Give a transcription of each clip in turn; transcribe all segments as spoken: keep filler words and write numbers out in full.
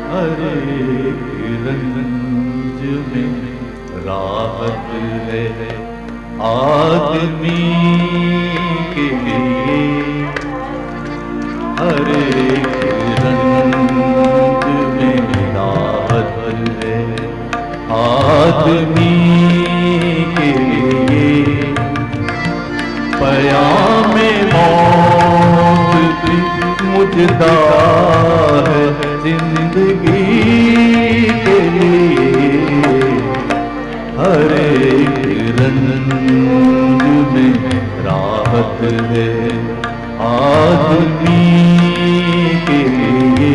हरे रंज में राहत है आदमी के लिए। हरे रंज में राहत है आदमी के लिए। पयाम मौत भी मुझदा है जिंदगी के लिए। हरे रंज में राहत है आदमी के लिए।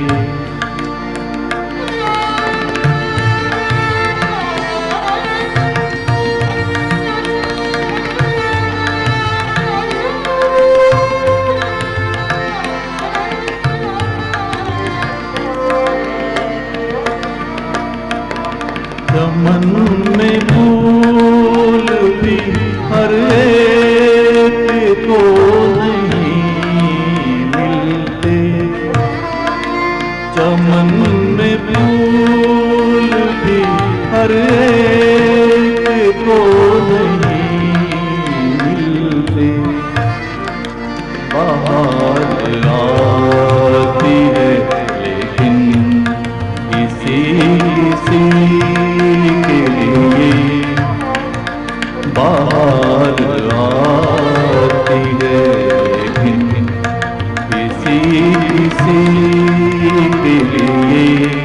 चमन में फूल भी हर एक को नहीं मिलते। चमन में फूल भी हर एक को नहीं मिलते। बाहर आती है लेकिन किसी किसी के लिए। बाहर आती है लेकिन किसी किसी के लिए।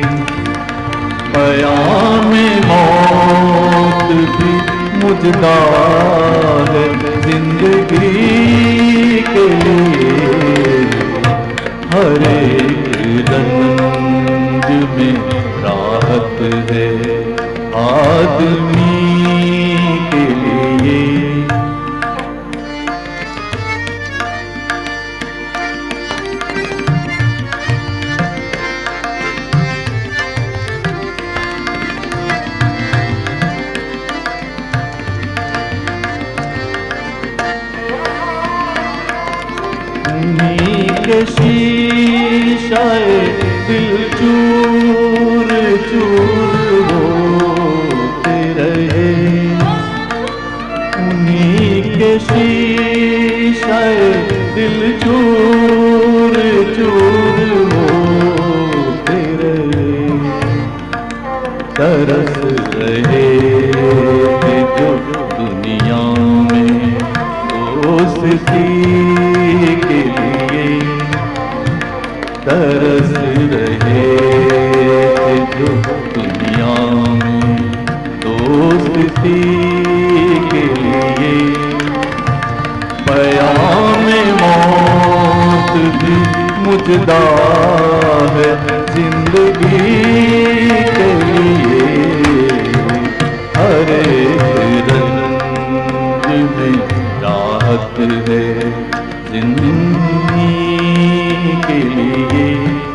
पयाम मौत भी मुझदा है जिंदगी के लिए। हरे रंज में राहत है आदमी के लिए। उन्हीं के शीशाए दिल चूर चूर होते रहे। उन्हीं के शीशाए दिल चूर चूर होते रहे। तरस रहे थे जो दुनिया में दोस्ती के लिए। तरस रहे थे जो दुनिया में दोस्ती के लिए। पयाम मौत भी मुझदा है जिंदगी के लिए। हरे रंज में राहत है जिंदगी के लिए।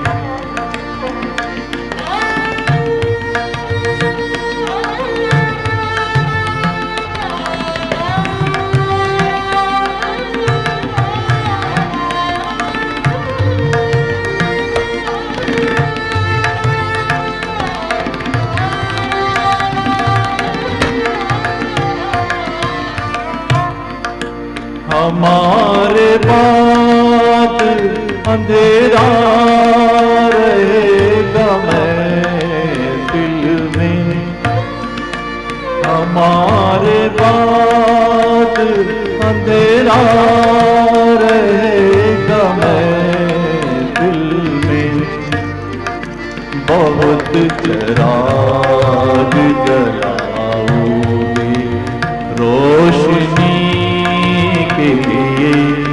हमारे बाद अंधेरा रहेगा महफिल में। हमारे बाद अंधेरा रहेगा महफिल में। बहुत चिराग जलाओगे रोशनी के लिए।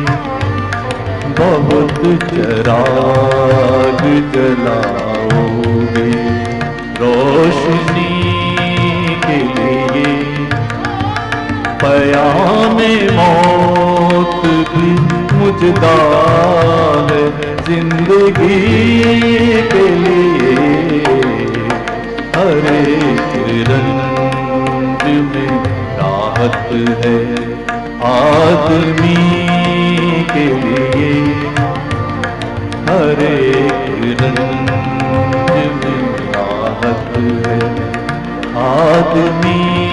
बहुत चिराग जलाओगे रोशनी के लिए। पयाम मौत भी मुझदा है जिंदगी के लिए। हरे रंज में राहत है आदमी के लिए। हरे रंज राहत है। आदमी